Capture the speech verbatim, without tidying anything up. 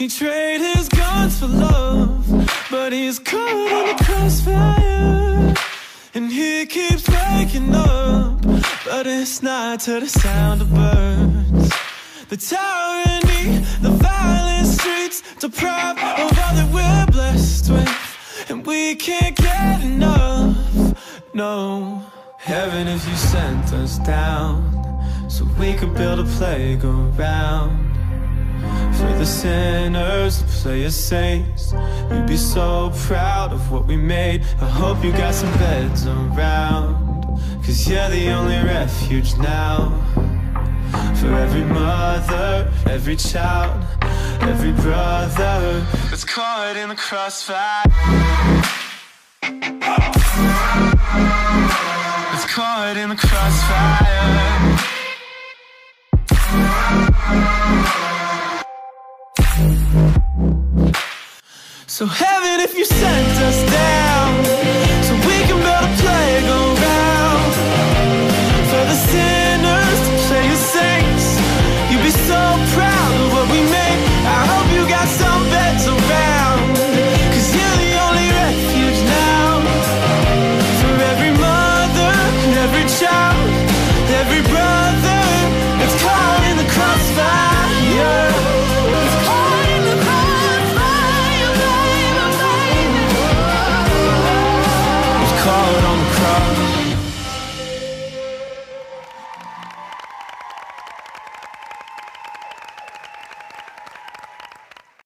He traded his guns for love, but he's caught in the crossfire. And he keeps waking up, but it's not to the sound of birds. The tyranny, the violent streets, deprived of all that we're blessed with, and we can't get enough, no. Heaven, if you sent us down, so we could build a playground for the sinners to play as saints. You'd be so proud of what we made. I hope you got some beds around, cause you're the only refuge now. For every mother, every child, every brother that's caught in the crossfire, that's caught in the crossfire. So heaven, if you sent us down,